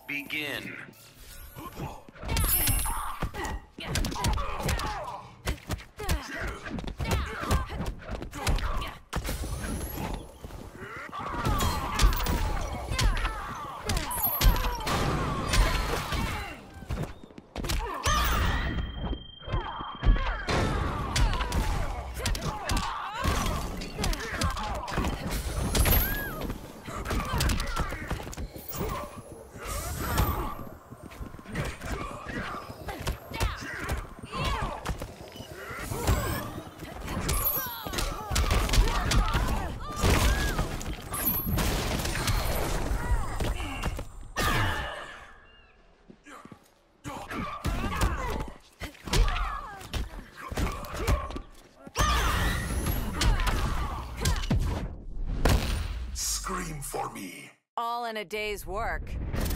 Begin. Scream for me. All in a day's work.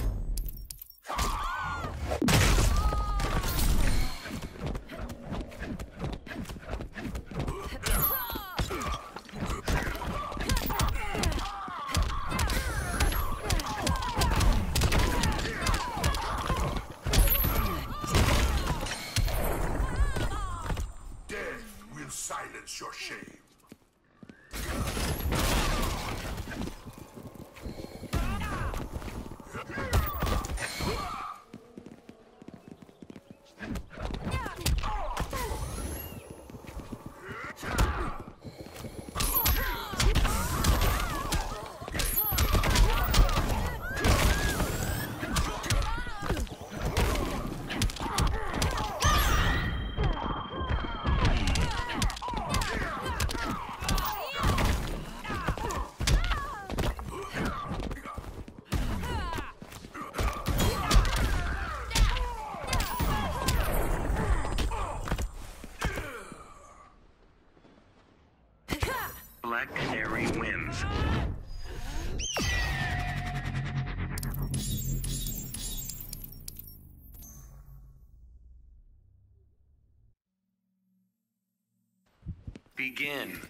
Death will silence your shame. Black Canary wins. Begin.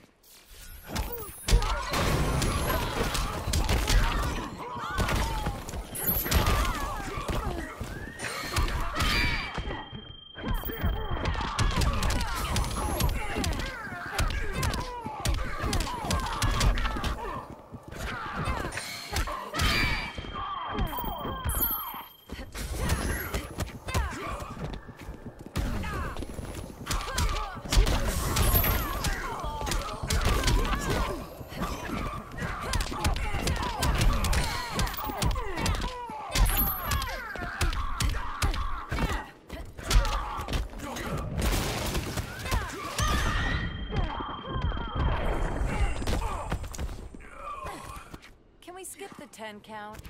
Can we skip the 10 count?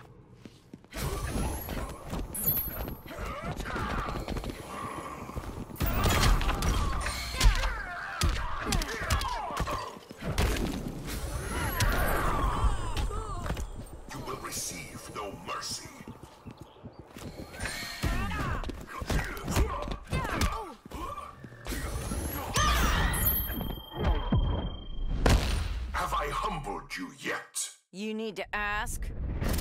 You will receive no mercy. Have I humbled you yet? You need to ask?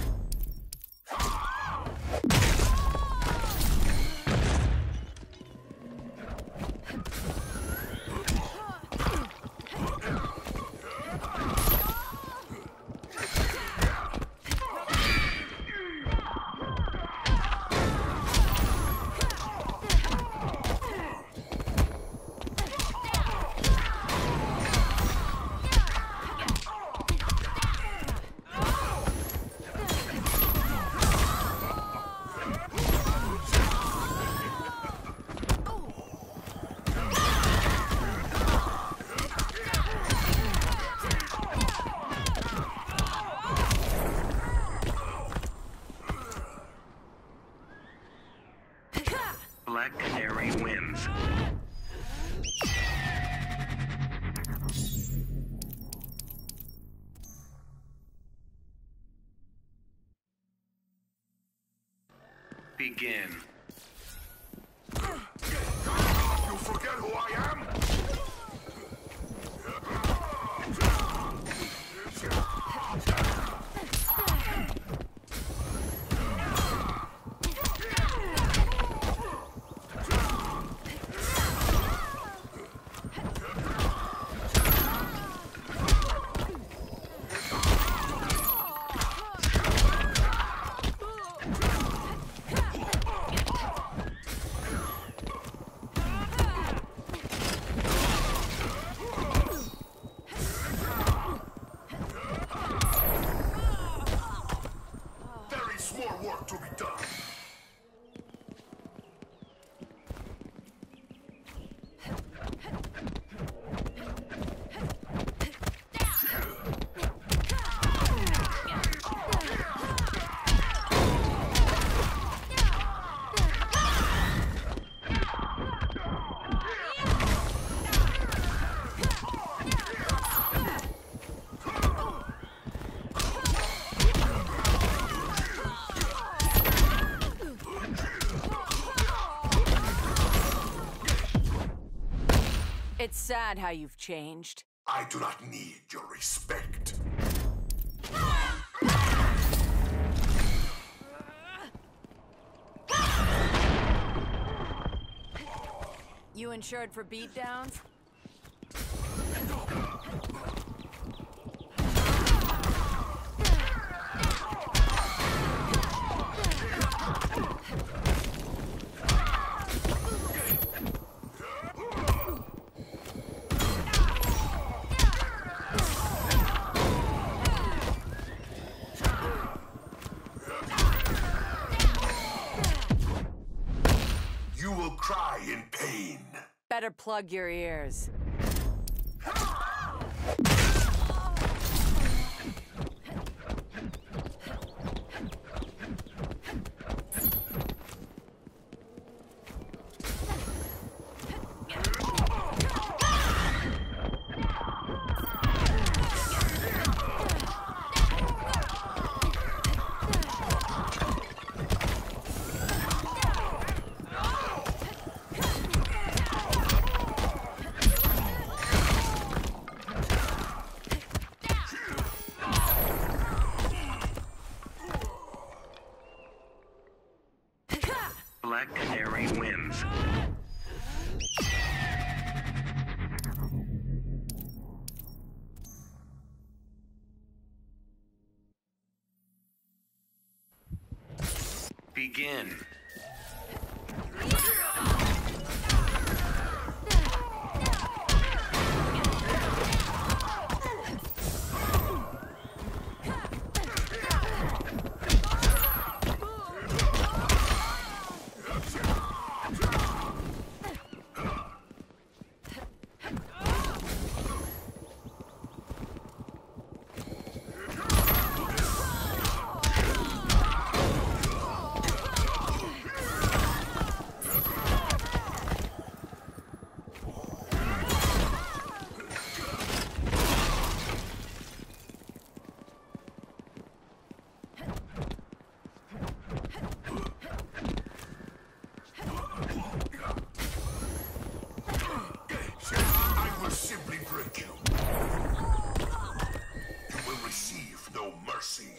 Black Canary wins. Begin. You forget who I am? work to be done. It's sad how you've changed. I do not need your respect. You insured for beatdowns? You will cry in pain. Better plug your ears. Black Canary wins. Begin. I will simply break you. You will receive no mercy.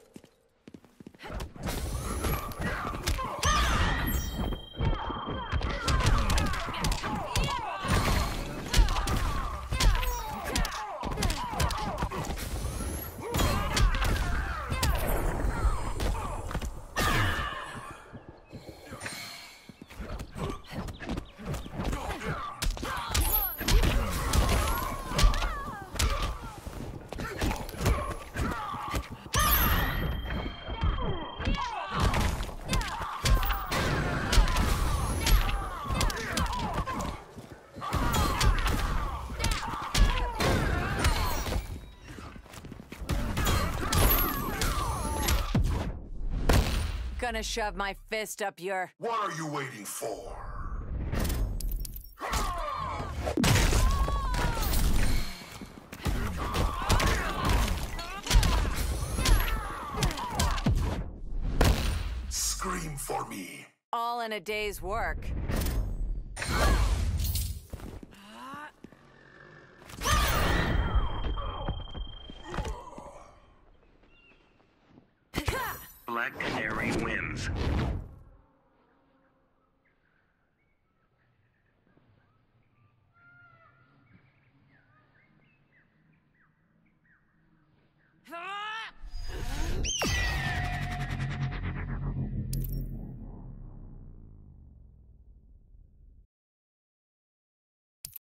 Gonna shove my fist up your... What are you waiting for? Scream for me. all in a day's work. Black Canary wins.